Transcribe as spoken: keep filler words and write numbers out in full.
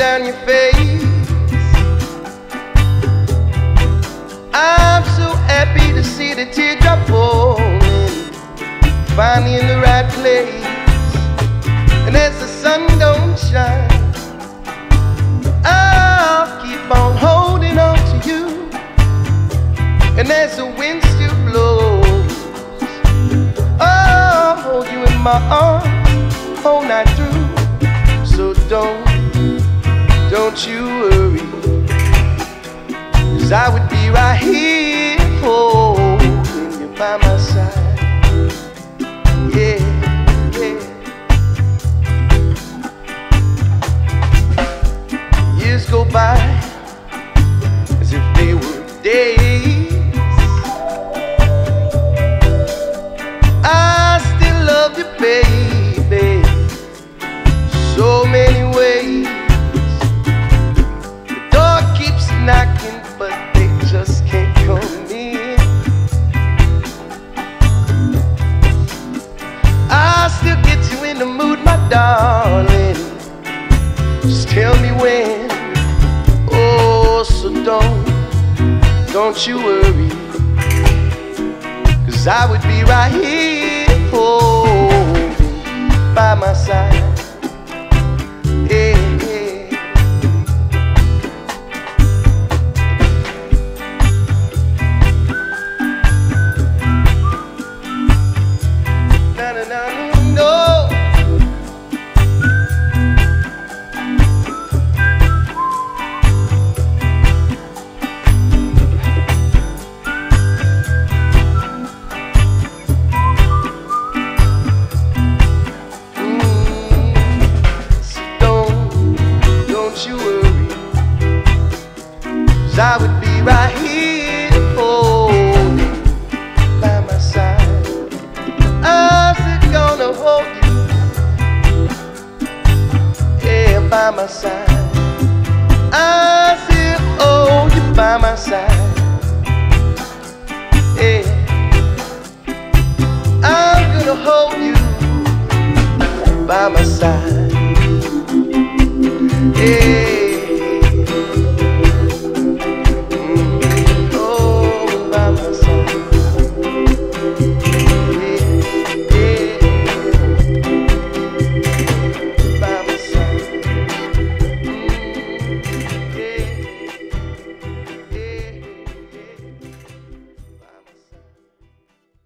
down your face. I'm so happy to see the teardrop falling, finally in the right place. And as the sun don't shine, I'll keep on holding on to you. And as the wind still blows, I'll hold you in my arms whole night through. So don't, don't you worry, 'cause I would be right here holding you by my side. Yeah, yeah. Years go by as if they were days. I still love you, baby, so many ways. The door keeps knocking, but they just can't come in. I still get you in the mood, my darling. Just tell me when. Oh, so don't, don't you worry, 'cause I would be right here holding by my side. Yeah, yeah. Na na na no. I would be right here holding by my side. I'm still gonna hold you, yeah, by my side. I still hold you by my side, yeah. I'm gonna hold you by my side, yeah.